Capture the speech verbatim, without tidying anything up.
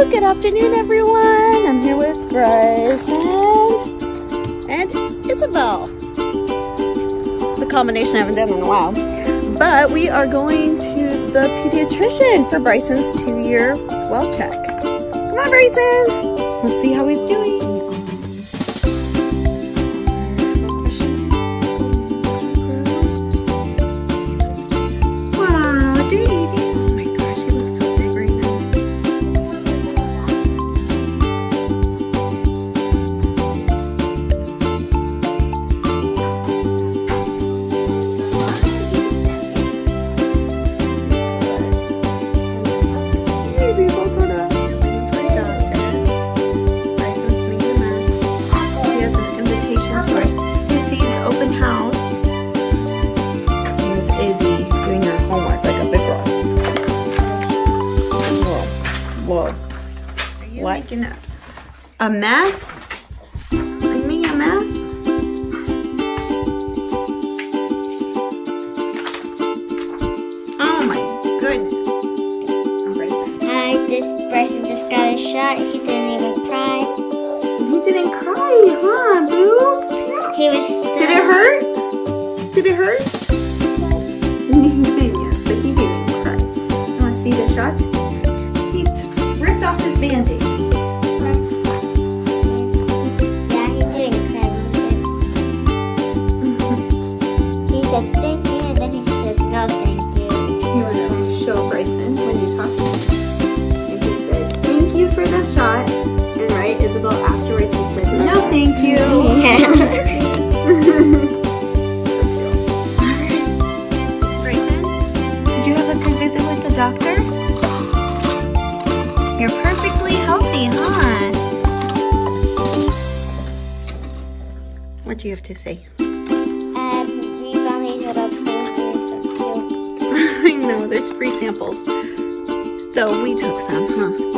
Good afternoon, everyone. I'm here with Brycen and Isabel. It's a combination I haven't done in a while. But we are going to the pediatrician for Brycen's two-year well check. Come on, Brycen. Let's see how he's doing. What? Making a, a mess? Like me a mess? Oh my goodness. Hi, this Brycen just got a shot. He didn't even cry. He didn't cry, huh, boo? He was still... Did it hurt? Did it hurt? He said yes, but he didn't cry. You want to see the shot? He ripped off his band-aid. Thank you, and then he said no thank you. You want to show Brycen when you talk to him? And he said thank you for the shot, and right, Isabel, afterwards he said no thank you. Yeah. So cute. Brycen, did you have a good visit with the doctor? You're perfectly healthy, huh? What do you have to say? I know, there's free samples. So we took some, huh?